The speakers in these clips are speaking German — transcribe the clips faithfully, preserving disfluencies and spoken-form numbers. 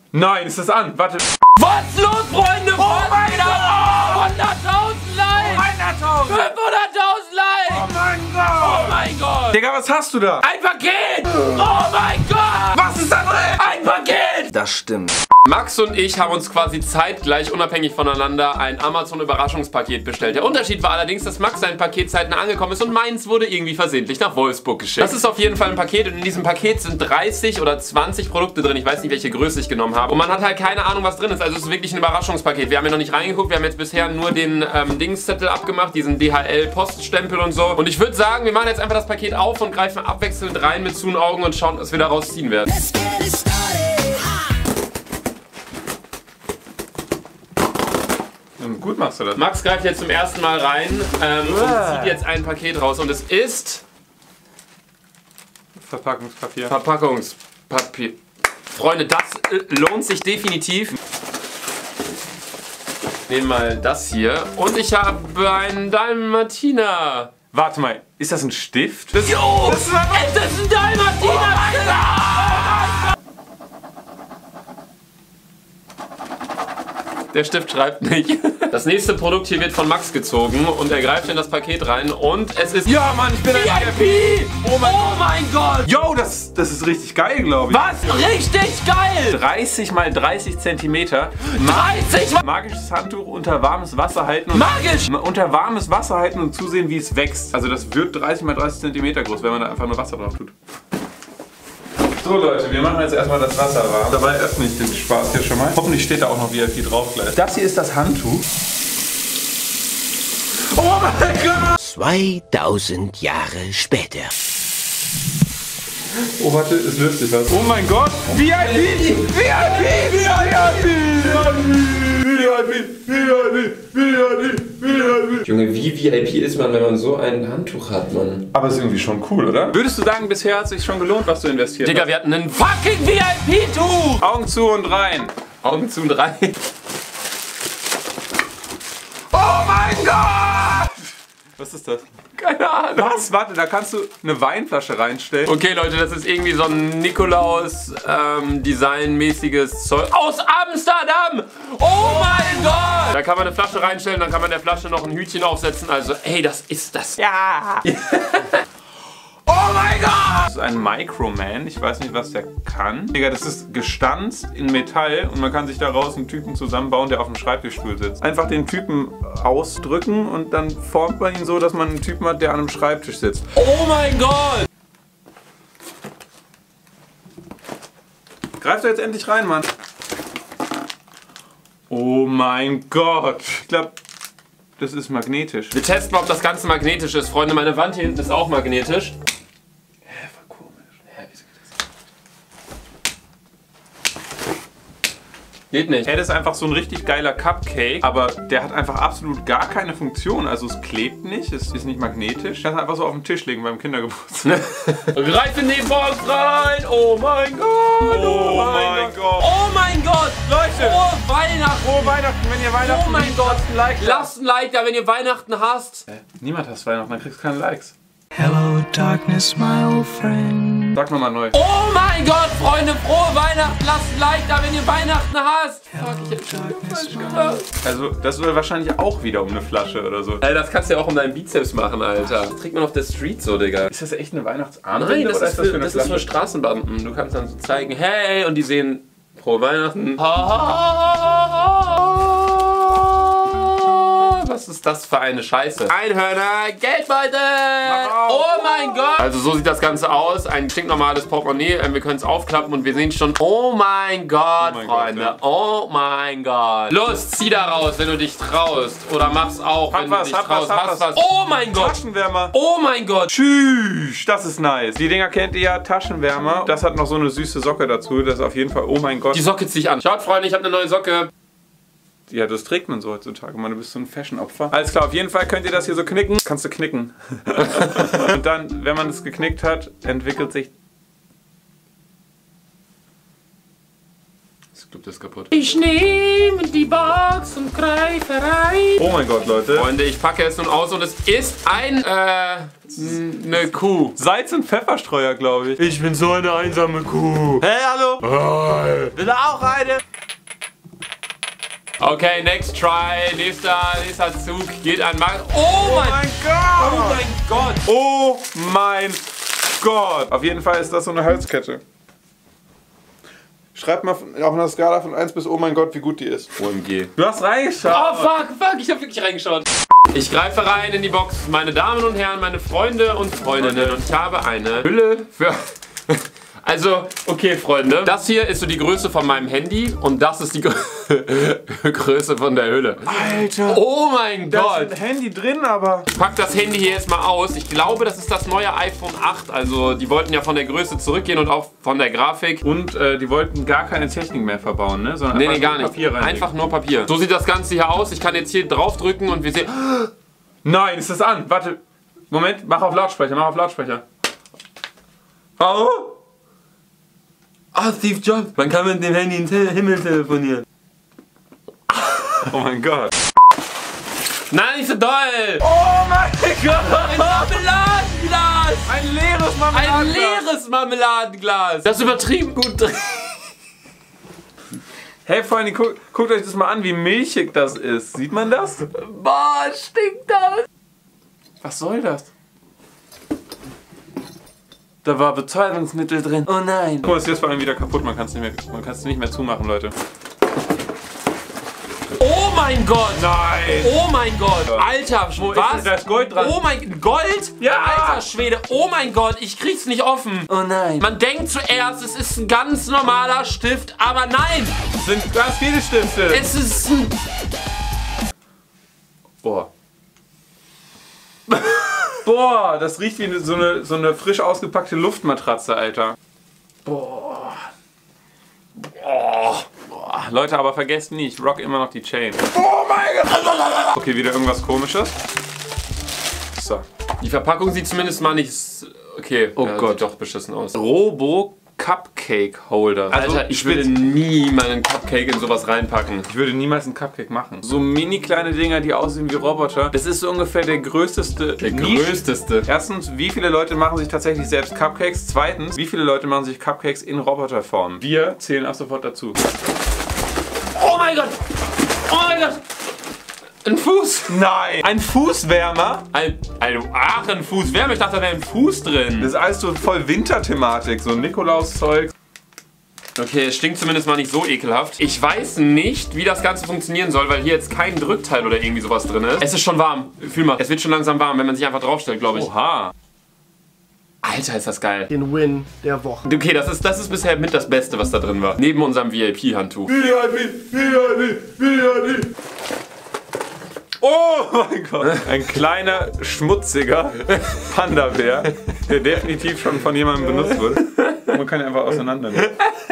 Nein, ist das an? Warte. Was ist los, Freunde? Oh mein Gott! hunderttausend Likes! hunderttausend! fünfhunderttausend Likes! Oh mein Gott! Oh mein Gott! Digga, was hast du da? Ein Paket! Oh mein Gott! Was ist da drin? Ein Paket! Das stimmt. Max und ich haben uns quasi zeitgleich, unabhängig voneinander, ein Amazon-Überraschungspaket bestellt. Der Unterschied war allerdings, dass Max sein Paket zeitnah angekommen ist und meins wurde irgendwie versehentlich nach Wolfsburg geschickt. Das ist auf jeden Fall ein Paket und in diesem Paket sind dreißig oder zwanzig Produkte drin. Ich weiß nicht, welche Größe ich genommen habe. Und man hat halt keine Ahnung, was drin ist. Also es ist wirklich ein Überraschungspaket. Wir haben hier noch nicht reingeguckt. Wir haben jetzt bisher nur den ähm, Dingszettel abgemacht, diesen D H L-Poststempel und so. Und ich würde sagen, wir machen jetzt einfach das Paket auf und greifen abwechselnd rein mit zu den Augen und schauen, was wir daraus ziehen werden. Gut machst du das. Max greift jetzt zum ersten Mal rein ähm, und zieht jetzt ein Paket raus. Und es ist Verpackungspapier. Verpackungspapier. Freunde, das äh, lohnt sich definitiv. Nehmen mal das hier. Und ich habe einen Dalmatiner. Warte mal, ist das ein Stift? Das, Jo! das ist ein Es ist ein Dalmatiner! Der Stift schreibt nicht. Das nächste Produkt hier wird von Max gezogen und er greift in das Paket rein und es ist... Ja, Mann, ich bin ein V I P! Oh mein, oh mein Gott! Yo, das, das ist richtig geil, glaube ich. Was? Richtig geil! dreißig mal dreißig Zentimeter. dreißig Mal Magisches Handtuch unter warmes Wasser halten. Und Magisch! unter warmes Wasser halten und zusehen, wie es wächst. Also das wird dreißig mal dreißig Zentimeter groß, wenn man da einfach nur Wasser drauf tut. So Leute, wir machen jetzt erstmal das Wasser warm. Dabei öffne ich den Spaß hier schon mal. Hoffentlich steht da auch noch V I P drauf gleich. Das hier ist das Handtuch. Oh mein Gott! zweitausend Jahre später. Oh warte, es löst sich was. Oh mein Gott! V I P! V I P! V I P! V I P! V I P! Junge, wie V I P ist man, wenn man so ein Handtuch hat, Mann? Aber ist irgendwie schon cool, oder? Würdest du sagen, bisher hat es sich schon gelohnt, was du investiert Digga, hast? wir hatten einen fucking V I P-Tuch! Augen zu und rein. Augen zu und rein. Oh mein Gott! Was ist das? Keine Ahnung. Was? Warte, da kannst du eine Weinflasche reinstellen. Okay, Leute, das ist irgendwie so ein Nikolaus-Design-mäßiges Zeug. Aus Amsterdam! Oh mein Gott! Da kann man eine Flasche reinstellen, dann kann man der Flasche noch ein Hütchen aufsetzen. Also, ey, das ist das. Ja! Oh mein Gott! Das ist ein Microman. Ich weiß nicht, was der kann. Digga, das ist gestanzt in Metall und man kann sich daraus einen Typen zusammenbauen, der auf dem Schreibtischstuhl sitzt. Einfach den Typen ausdrücken und dann formt man ihn so, dass man einen Typen hat, der an einem Schreibtisch sitzt. Oh mein Gott! Greif da jetzt endlich rein, Mann. Oh mein Gott. Ich glaube, das ist magnetisch. Wir testen mal, ob das Ganze magnetisch ist. Freunde, meine Wand hier hinten ist auch magnetisch. Hä, voll komisch. Hä, wieso geht das? Geht nicht. Hey, das ist einfach so ein richtig geiler Cupcake, aber der hat einfach absolut gar keine Funktion. Also es klebt nicht, es ist nicht magnetisch. Kannst einfach so auf den Tisch legen beim Kindergeburtstag. Greif in die Box rein! Oh mein Gott! Oh mein Gott! Oh mein Gott! Leute! Frohe Weihnachten! Frohe Weihnachten, wenn ihr Weihnachten Oh mein Gott! lasst ein Like da. Lasst ein Like da, wenn ihr Weihnachten hasst! Hä? Niemand hasst Weihnachten, dann kriegst du keine Likes. Hello, darkness, my old friend. Sag nochmal neu. Oh mein Gott, Freunde! Frohe Weihnachten! Lasst ein Like da, wenn ihr Weihnachten hasst! Fuck, ich hab schon wieder falsch gemacht. Also, das soll wahrscheinlich auch wieder um eine Flasche oder so. Ey, das kannst du ja auch um deinen Bizeps machen, Alter. Das trägt man auf der Street so, Digga. Ist das echt eine Weihnachtsarmbinde Nein, das oder ist, für, eine das ist für Straßenbanden. Du kannst dann so zeigen, hey, und die sehen Frohe Weihnachten. Was ist das für eine Scheiße? Einhörner, Geldbeutel! Oh mein Gott! Also so sieht das Ganze aus. Ein stinknormales Portemonnaie. Wir können es aufklappen und wir sehen schon, oh mein Gott, Oh mein Freunde. Gott, ja. Oh mein Gott. Los, zieh da raus, wenn du dich traust. Oder mach's auch, Hab wenn was, du dich hab traust. was, hab Hast was. was. Oh mein Gott! Taschenwärmer. Oh mein Gott! Tschüss, das ist nice. Die Dinger kennt ihr ja, Taschenwärmer. Das hat noch so eine süße Socke dazu. Das ist auf jeden Fall, oh mein Gott. Die Socke zieh ich an. Schaut, Freunde, ich habe eine neue Socke. Ja, das trägt man so heutzutage. Man, du bist so ein Fashion-Opfer. Alles klar, auf jeden Fall könnt ihr das hier so knicken. Kannst du knicken. Und dann, wenn man es geknickt hat, entwickelt sich... Ich glaube, das ist kaputt. Ich nehme die Box und greife rein. Oh mein Gott, Leute. Freunde, ich packe es nun aus und es ist ein, äh, eine Kuh. Salz- und Pfefferstreuer, glaube ich. Ich bin so eine einsame Kuh. Hey, hallo. Hi. Will er auch eine? Okay, next try. Nächster, nächster Zug geht an Max. Oh, Oh mein, mein Gott! oh mein Gott! Oh mein Gott! Auf jeden Fall ist das so eine Halskette. Schreib mal auf einer Skala von eins bis oh mein Gott, wie gut die ist. O M G. Du hast reingeschaut. Oh fuck, fuck, ich hab wirklich reingeschaut. Ich greife rein in die Box, meine Damen und Herren, meine Freunde und Freundinnen, und ich habe eine Hülle für... Also, okay, Freunde, das hier ist so die Größe von meinem Handy und das ist die Grö Größe von der Hülle. Alter! Oh mein Da Gott! ist ein Handy drin, aber... Ich pack das Handy hier jetzt mal aus. Ich glaube, das ist das neue iPhone acht. Also, die wollten ja von der Größe zurückgehen und auch von der Grafik. Und äh, die wollten gar keine Technik mehr verbauen, ne? Sondern Nee, nee, einfach gar nur nicht. Papier reinlegen. Einfach nur Papier. So sieht das Ganze hier aus. Ich kann jetzt hier drauf drücken und wir sehen... Nein, ist das an? Warte. Moment, mach auf Lautsprecher, mach auf Lautsprecher. Oh! Ah, Steve Jobs. Man kann mit dem Handy in den Himmel telefonieren. Oh mein Gott. Nein, nicht so doll! Oh mein Gott! Ein Marmeladenglas! Ein leeres Ein Marmeladenglas. leeres Marmeladenglas! Das ist übertrieben gut drin. Hey Freunde, guckt, guckt euch das mal an, wie milchig das ist. Sieht man das? Boah, stinkt das! Was soll das? Da war Betäubungsmittel drin. Oh nein. Guck mal, ist jetzt vor allem wieder kaputt. Man kann es nicht mehr, man kann es nicht mehr zumachen, Leute. Oh mein Gott! Nein! Oh mein Gott! Alter, Wo was? ist denn das Gold dran? Oh mein Gold? Ja! Alter Schwede, oh mein Gott, ich krieg's nicht offen. Oh nein. Man denkt zuerst, es ist ein ganz normaler Stift, aber nein! Es sind ganz viele Stifte. Es ist ein... Boah. Boah, das riecht wie so eine, so eine frisch ausgepackte Luftmatratze, Alter. Boah. Boah. Boah. Leute, aber vergesst nie, ich rock immer noch die Chain. Oh mein Gott. Okay, wieder irgendwas Komisches. So. Die Verpackung sieht zumindest mal nicht... Okay, Oh ja, Gott. sieht doch beschissen aus. Robo Cupcake Holder. Alter, ich würde nie meinen Cupcake in sowas reinpacken. Ich würde niemals einen Cupcake machen. So mini kleine Dinger, die aussehen wie Roboter. Das ist so ungefähr der größteste. Der Nisch- größteste. Erstens, wie viele Leute machen sich tatsächlich selbst Cupcakes? Zweitens, wie viele Leute machen sich Cupcakes in Roboterform? Wir zählen ab sofort dazu. Oh mein Gott! Oh mein Gott! Ein Fuß! Nein! Ein Fußwärmer? Ein, ein, ach, ein Fußwärmer. Ich dachte, da wäre ein Fuß drin. Das ist alles so voll Winterthematik, so Nikolaus-Zeug. Okay, es stinkt zumindest mal nicht so ekelhaft. Ich weiß nicht, wie das Ganze funktionieren soll, weil hier jetzt kein Drückteil oder irgendwie sowas drin ist. Es ist schon warm. Fühl mal, es wird schon langsam warm, wenn man sich einfach draufstellt, glaube ich. Oha. Alter, ist das geil. Den Win der Woche. Okay, das ist, das ist bisher mit das Beste, was da drin war. Neben unserem V I P-Handtuch. V I P, V I P, V I P. Oh mein Gott! Ein kleiner, schmutziger Panda-Bär, der definitiv schon von jemandem benutzt wurde. Man kann ihn einfach auseinandernehmen.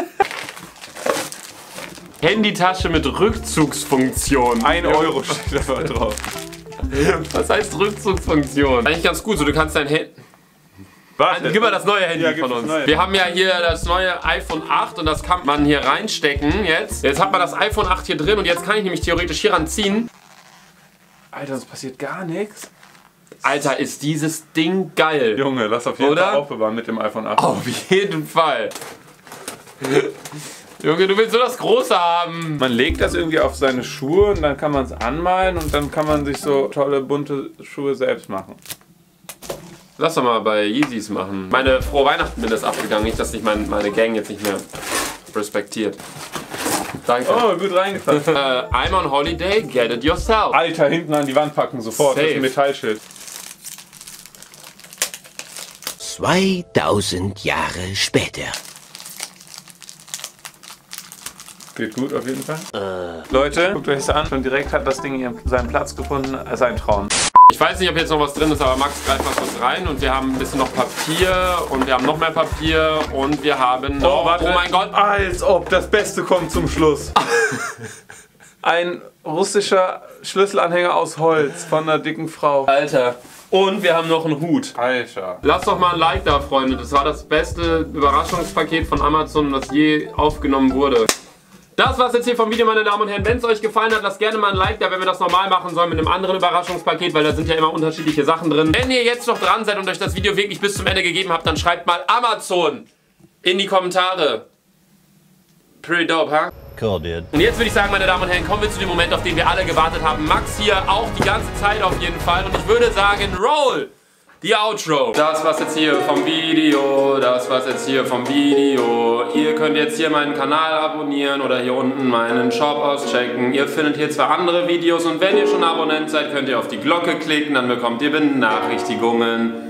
Handytasche mit Rückzugsfunktion. Ein Euro steht da drauf. Was heißt Rückzugsfunktion? Eigentlich ganz gut, so du kannst dein Handy... Warte. Gib mal das neue Handy Ja, gib von das uns. neue. Wir haben ja hier das neue iPhone acht und das kann man hier reinstecken jetzt. Jetzt hat man das iPhone acht hier drin und jetzt kann ich nämlich theoretisch hier ranziehen. Alter, es passiert gar nichts. Alter, ist dieses Ding geil. Junge, lass auf jeden Oder? Fall aufbewahren mit dem iPhone acht. Auf jeden Fall. Junge, du willst so das Große haben. Man legt das irgendwie auf seine Schuhe und dann kann man es anmalen und dann kann man sich so tolle bunte Schuhe selbst machen. Lass doch mal bei Yeezys machen. Meine frohe Weihnachten bin das abgegangen, nicht, dass sich mein, meine Gang jetzt nicht mehr respektiert. Danke. Oh, gut reingefasst. Äh, I'm on holiday, get it yourself. Alter, hinten an die Wand packen, sofort. Das ist Safe. ein Metallschild. zweitausend Jahre später. Geht gut auf jeden Fall. Äh. Leute, guckt euch das an. Schon direkt hat das Ding ihren, seinen Platz gefunden. Es ist ein Traum. Ich weiß nicht, ob jetzt noch was drin ist, aber Max greift mal kurz rein und wir haben ein bisschen noch Papier und wir haben noch mehr Papier und wir haben noch... warte. Oh mein Gott. Als ob das Beste kommt zum Schluss. Ein russischer Schlüsselanhänger aus Holz von einer dicken Frau. Alter. Und wir haben noch einen Hut. Alter. Lasst doch mal ein Like da, Freunde. Das war das beste Überraschungspaket von Amazon, das je aufgenommen wurde. Das war's jetzt hier vom Video, meine Damen und Herren. Wenn es euch gefallen hat, lasst gerne mal ein Like da, wenn wir das normal machen sollen mit einem anderen Überraschungspaket, weil da sind ja immer unterschiedliche Sachen drin. Wenn ihr jetzt noch dran seid und euch das Video wirklich bis zum Ende gegeben habt, dann schreibt mal Amazon in die Kommentare. Pretty dope, huh? Cool, dude. Und jetzt würde ich sagen, meine Damen und Herren, kommen wir zu dem Moment, auf den wir alle gewartet haben. Max hier auch die ganze Zeit auf jeden Fall. Und ich würde sagen, roll die Outro. Das war's jetzt hier vom Video, das war's jetzt hier vom Video. Ihr könnt jetzt hier meinen Kanal abonnieren oder hier unten meinen Shop auschecken. Ihr findet hier zwei andere Videos und wenn ihr schon Abonnent seid, könnt ihr auf die Glocke klicken, dann bekommt ihr Benachrichtigungen.